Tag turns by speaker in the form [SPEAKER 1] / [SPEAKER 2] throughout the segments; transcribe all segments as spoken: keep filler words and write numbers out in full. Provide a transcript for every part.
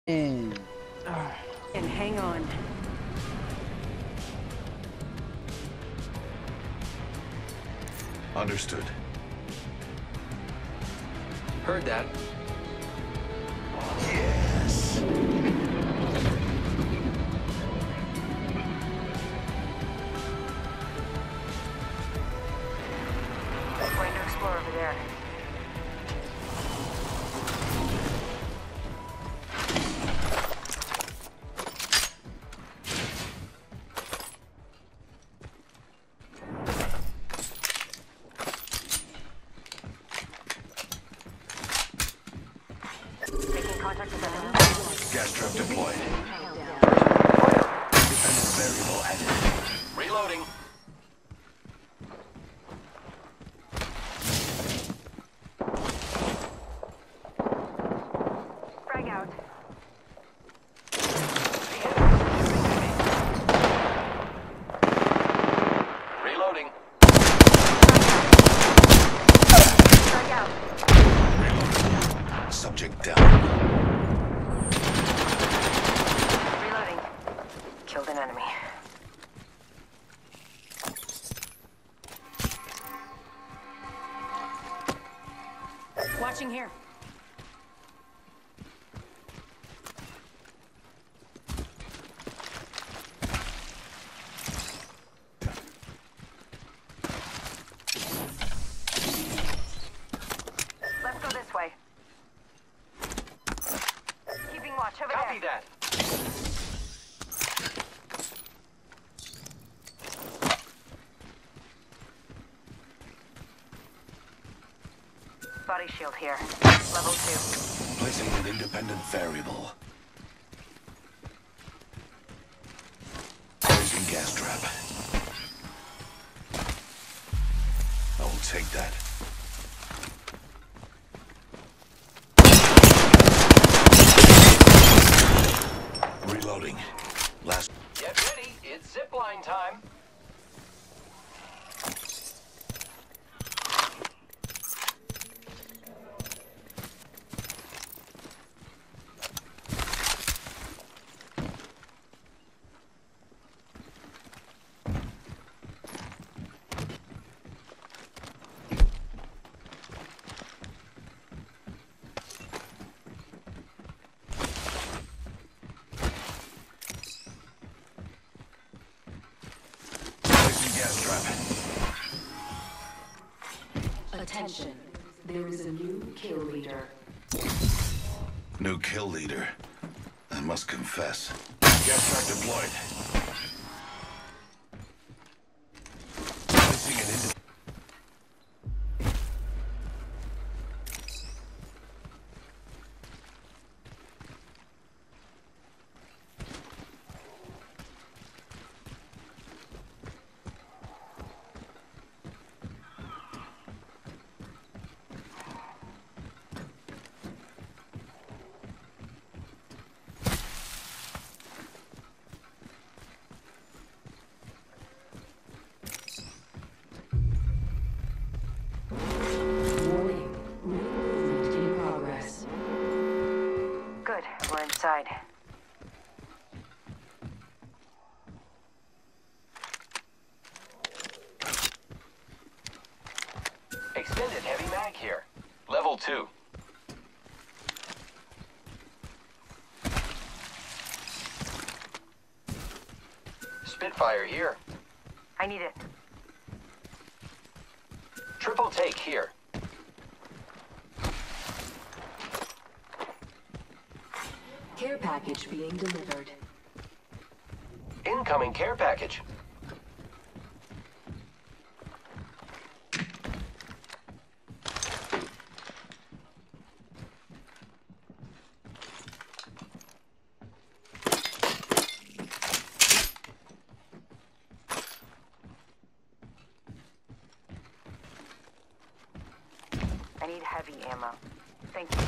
[SPEAKER 1] And
[SPEAKER 2] And hang on.
[SPEAKER 3] Understood.
[SPEAKER 4] Heard that.
[SPEAKER 3] Yes.
[SPEAKER 2] Going to explore over there. Making contact with enemy.
[SPEAKER 3] Gas trap deployed. Dependent variable added.
[SPEAKER 4] Reloading.
[SPEAKER 2] Frag out.
[SPEAKER 4] Reloading.
[SPEAKER 2] Frag out.
[SPEAKER 3] Reloading. Subject down.
[SPEAKER 2] Reloading. Killed an enemy. Watching here. Let's go this way. Keeping watch over
[SPEAKER 4] Copy
[SPEAKER 2] there.
[SPEAKER 4] that.
[SPEAKER 2] Body shield here. Level two.
[SPEAKER 3] Placing an independent variable. Placing gas trap. I will take that. Reloading. Last.
[SPEAKER 4] Get ready. It's zipline time.
[SPEAKER 3] Placing gas trap.
[SPEAKER 5] Attention, there is a new kill leader.
[SPEAKER 3] New kill leader. I must confess. Gas trap deployed. Placing an independent.
[SPEAKER 5] Warning, movement in progress.
[SPEAKER 2] Good. We're inside.
[SPEAKER 4] Extended heavy mag here. Level two. Spitfire here.
[SPEAKER 2] I need it.
[SPEAKER 4] Triple take here.
[SPEAKER 5] Care package being delivered.
[SPEAKER 4] Incoming care package.
[SPEAKER 2] I need heavy ammo. Thank you.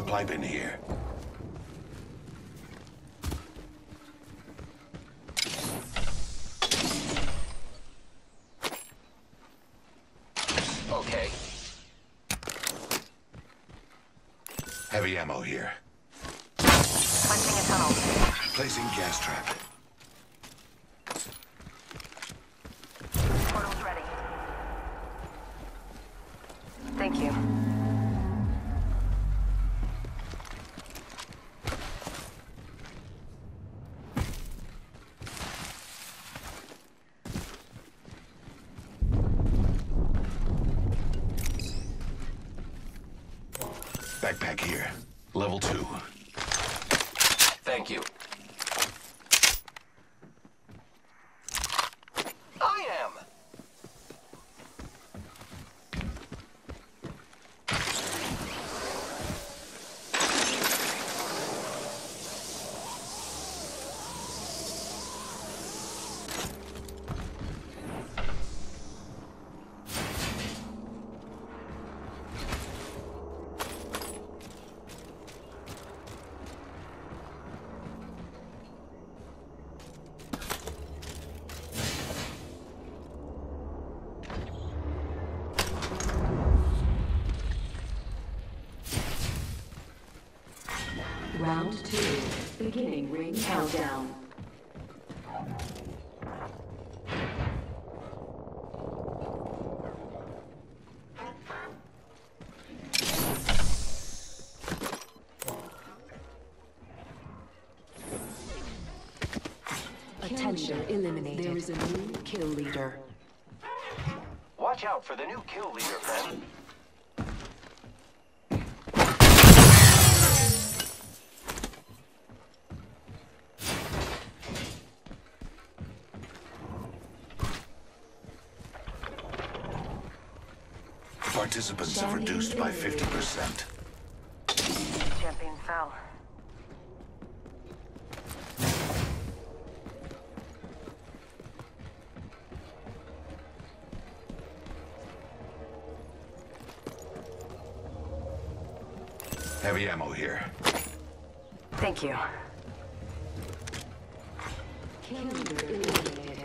[SPEAKER 3] supply bin here.
[SPEAKER 4] Okay.
[SPEAKER 3] Heavy ammo here.
[SPEAKER 2] Punching a tunnel.
[SPEAKER 3] Placing gas trap.
[SPEAKER 2] Portal's ready. Thank you.
[SPEAKER 3] Backpack here. Level two.
[SPEAKER 4] Thank you. I am.
[SPEAKER 5] Round two. Beginning ring countdown. Attention, eliminated. There is a new kill leader.
[SPEAKER 4] Watch out for the new kill leader, friend.
[SPEAKER 3] Participants have reduced by fifty percent.
[SPEAKER 2] Champion fell.
[SPEAKER 3] Heavy ammo here.
[SPEAKER 2] Thank you.
[SPEAKER 5] Kill leader eliminated.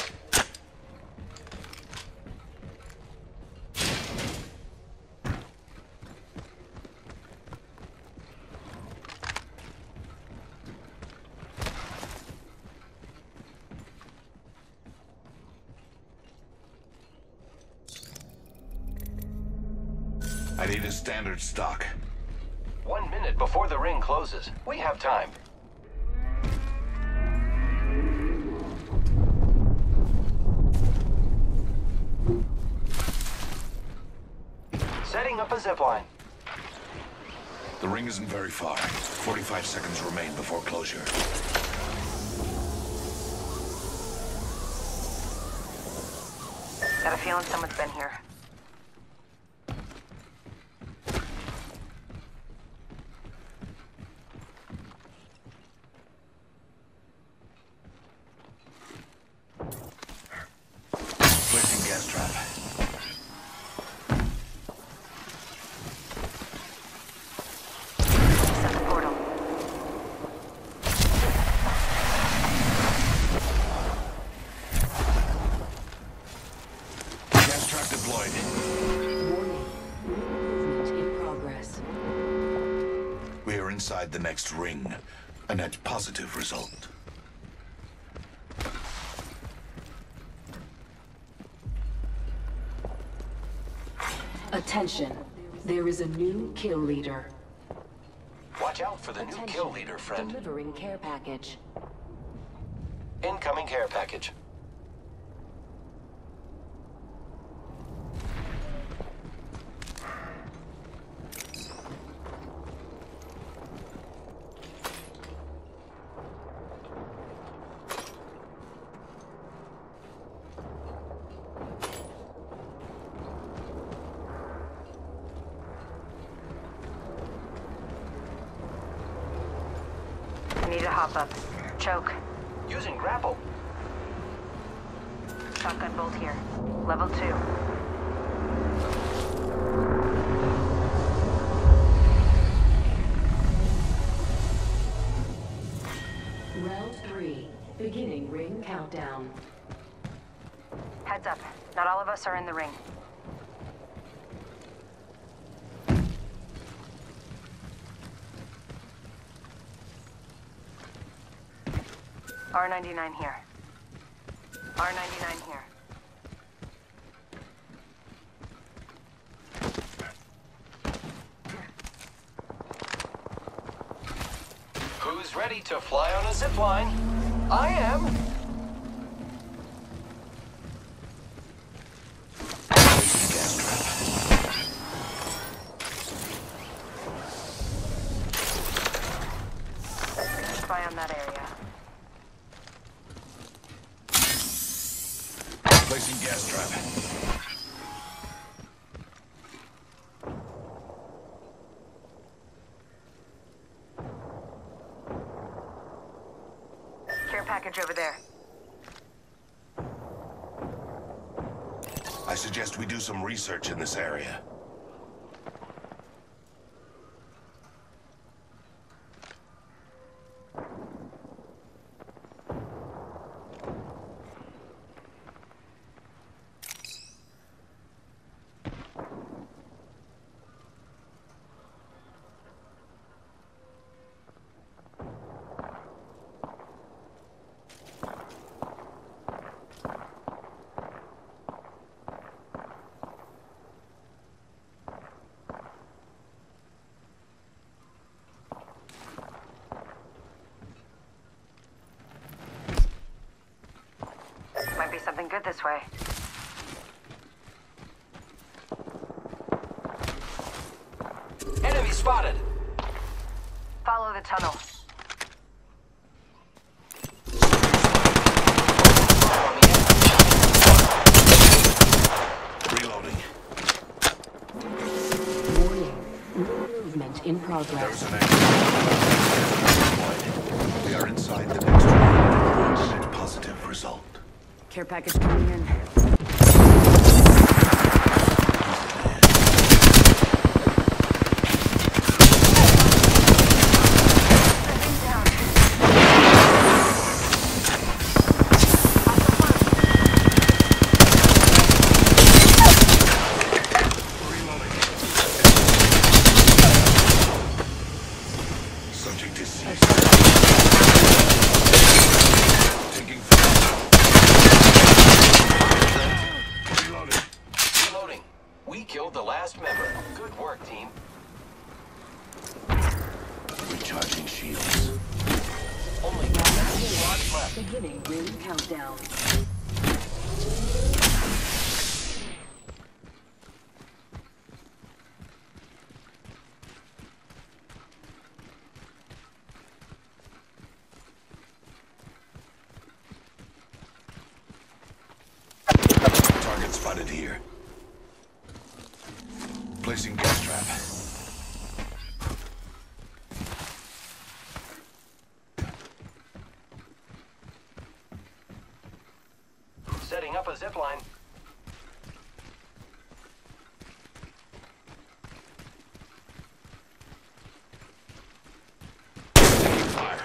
[SPEAKER 3] I need a standard stock.
[SPEAKER 4] One minute before the ring closes. We have time. Setting up a zipline.
[SPEAKER 3] The ring isn't very far. forty-five seconds remain before closure.
[SPEAKER 2] Got a feeling someone's been here.
[SPEAKER 3] Placing gas trap.
[SPEAKER 2] Set the portal.
[SPEAKER 3] Gas trap deployed.
[SPEAKER 5] Warning. Movement in progress.
[SPEAKER 3] We are inside the next ring. A net positive result.
[SPEAKER 5] Attention. There is a new kill leader.
[SPEAKER 4] Watch out for the new
[SPEAKER 5] Attention.
[SPEAKER 4] kill leader, friend.
[SPEAKER 5] Delivering care package.
[SPEAKER 4] Incoming care package.
[SPEAKER 2] Need to hop up. Choke.
[SPEAKER 4] Using grapple.
[SPEAKER 2] Shotgun bolt here. Level two.
[SPEAKER 5] Round three. Beginning ring countdown.
[SPEAKER 2] Heads up. Not all of us are in the ring. R ninety-nine here. R ninety-nine here.
[SPEAKER 4] Who's ready to fly on a zip line? I am.
[SPEAKER 3] Gas trap.
[SPEAKER 2] Spy on that area.
[SPEAKER 3] Placing gas trap.
[SPEAKER 2] Care package over there.
[SPEAKER 3] I suggest we do some research in this area.
[SPEAKER 2] Might be something good this way.
[SPEAKER 4] Enemy spotted.
[SPEAKER 2] Follow the tunnel.
[SPEAKER 3] Reloading.
[SPEAKER 5] Warning. Movement in progress.
[SPEAKER 3] There's an enemy. We are inside the next room. Net positive result.
[SPEAKER 2] Care package coming in.
[SPEAKER 3] Subject is seized. Taking fire. Reloading.
[SPEAKER 4] Reloading. We killed the last member. Good work, team.
[SPEAKER 3] Recharging shields.
[SPEAKER 4] Only seven squads left.
[SPEAKER 5] Beginning ring countdown.
[SPEAKER 3] Target spotted here. Placing gas trap.
[SPEAKER 4] Setting up a zip line.
[SPEAKER 3] Taking fire.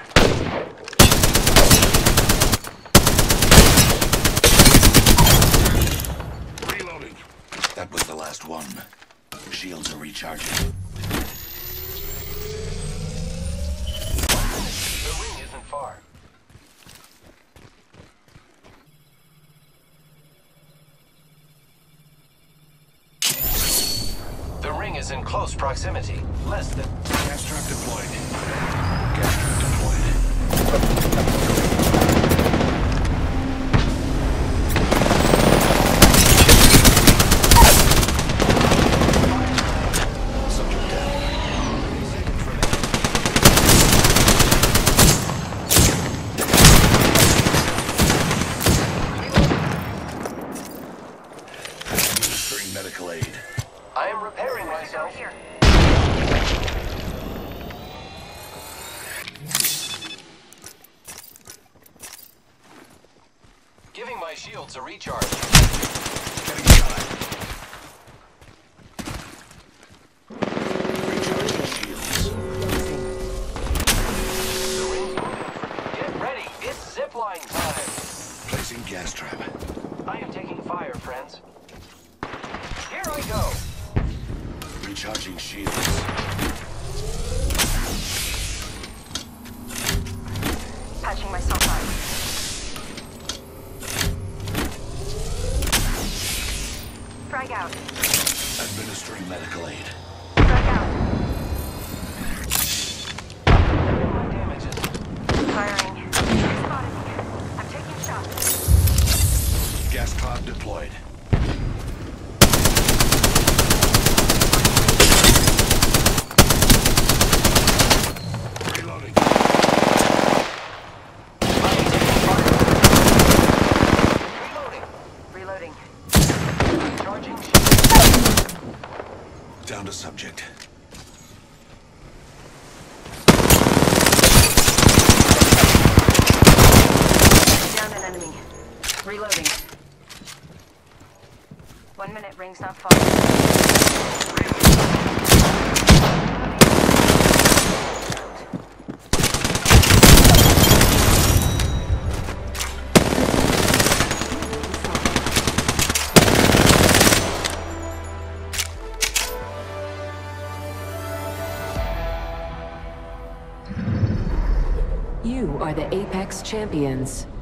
[SPEAKER 3] Reloading. That was the last one. Shields are recharging.
[SPEAKER 4] The ring isn't far. The ring is in close proximity. Less than...
[SPEAKER 3] Gas trap deployed. Gas trap deployed. Subject down. Administering medical aid.
[SPEAKER 4] I am repairing myself.
[SPEAKER 2] Here.
[SPEAKER 4] Giving my shields a recharge.
[SPEAKER 3] Getting shot. Recharging shields.
[SPEAKER 4] The ring's moving. Get ready.
[SPEAKER 3] gas trap.
[SPEAKER 4] I am taking fire, friends. Here I go.
[SPEAKER 3] Recharging shields.
[SPEAKER 2] Patching myself up. Frag out.
[SPEAKER 3] Administering medical aid.
[SPEAKER 2] Frag out.
[SPEAKER 4] My damages.
[SPEAKER 2] Firing. Spotted me. I'm taking shots.
[SPEAKER 3] Gas cloud deployed. Reloading.
[SPEAKER 4] Reloading.
[SPEAKER 2] Reloading.
[SPEAKER 4] Charging.
[SPEAKER 3] Down to subject.
[SPEAKER 2] Down an enemy. Reloading. One minute, ring's not far.
[SPEAKER 5] You are the Apex Champions.